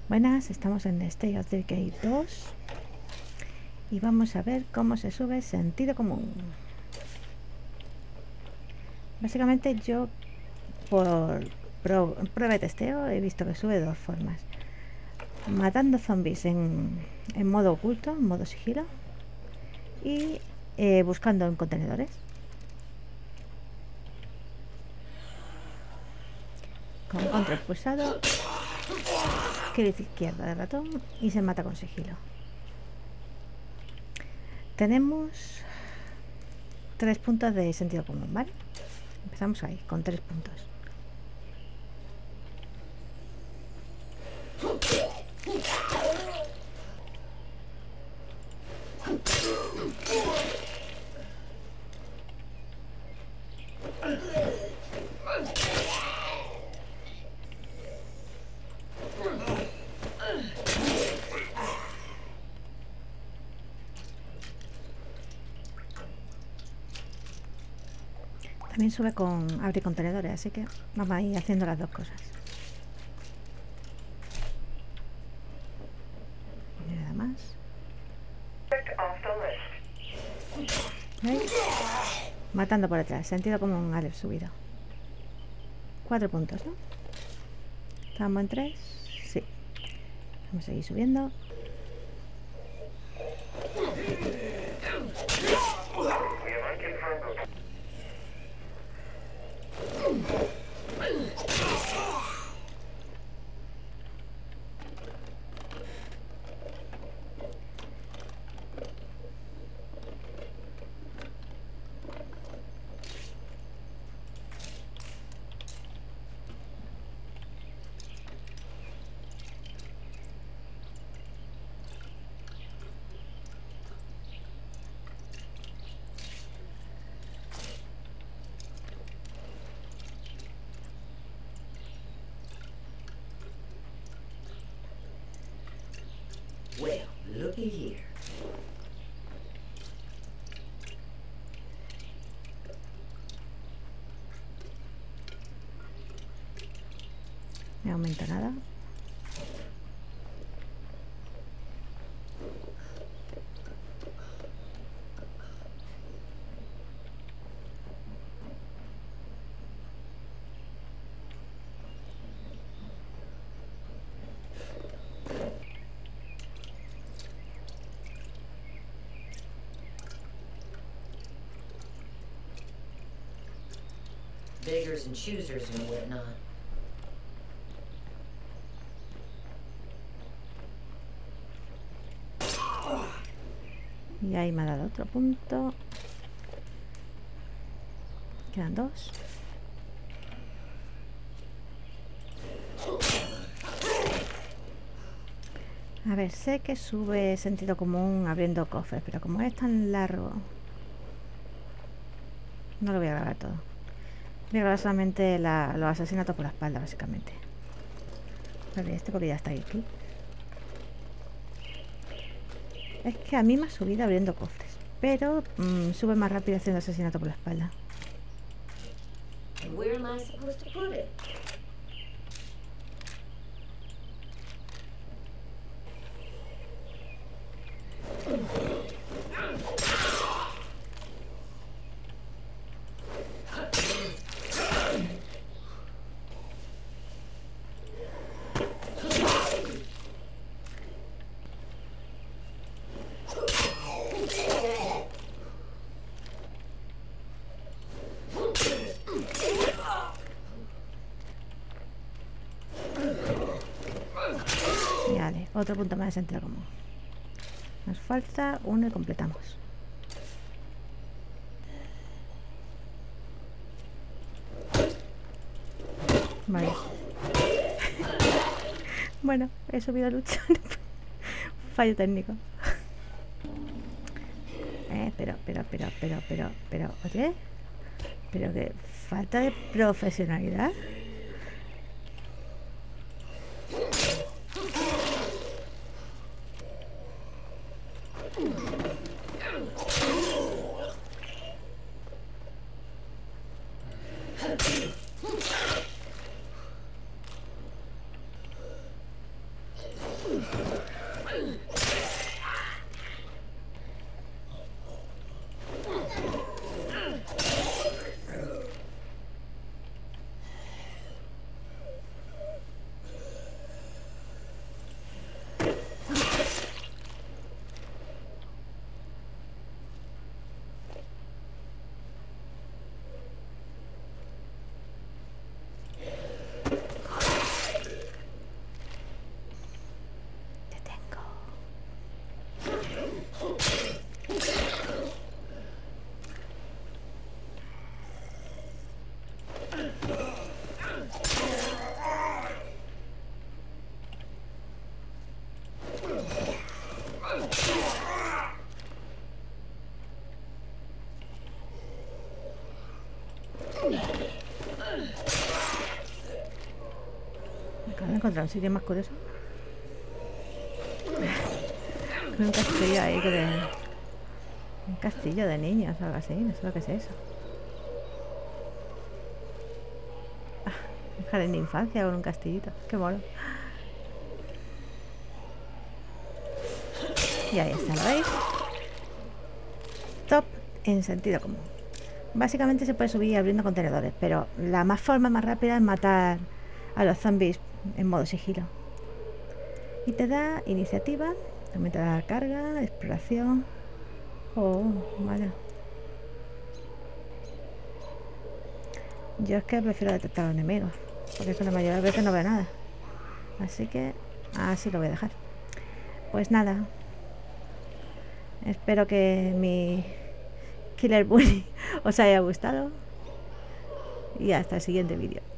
Buenas, estamos en State of Decay 2 y vamos a ver cómo se sube sentido común. Básicamente yo por prueba de testeo he visto que sube de dos formas: matando zombies en modo oculto, en modo sigilo, y buscando en contenedores con control pulsado, clic izquierda del ratón y se mata con sigilo. Tenemos 3 puntos de sentido común, ¿vale? Empezamos ahí, con 3 puntos. También sube con abrir contenedores, así que vamos a ir haciendo las dos cosas. Y nada más. ¿Veis? Matando por detrás, sentido común al subido. 4 puntos, ¿no? Estamos en 3. Sí. Vamos a seguir subiendo. Well, looky here. No aumenta nada. Beggars and choosers and whatnot. Y ahí me ha dado otro punto. Quedan 2. A ver, sé que sube sentido común abriendo cofres, pero como es tan largo, no lo voy a grabar todo. Voy a grabar solamente los asesinatos por la espalda, básicamente. Vale, este porque ya está aquí. Es que a mí me ha subido abriendo cofres, pero sube más rápido haciendo asesinato por la espalda. Where am I supposed to put it? Y vale, otro punto más de sentido común. Nos falta uno y completamos. Vale. Bueno, he subido a luchar. Fallo técnico. Pero, oye, pero que falta de profesionalidad. encontrado un sitio más curioso. Un castillo ahí que de... Un castillo de niños o algo así, no sé lo que es eso. Un jardín de infancia con un castillito, qué mono. Y ahí está, ¿lo veis? Top en sentido común. Básicamente se puede subir abriendo contenedores, pero la forma más rápida es matar a los zombies en modo sigilo. Y te da iniciativa, también te da carga, exploración. Oh, vale. Yo es que prefiero detectar a los enemigos, porque es que la mayoría de veces no veo nada. Así que así lo voy a dejar. Pues nada. Espero que mi Killer Bunny os haya gustado. Y hasta el siguiente vídeo.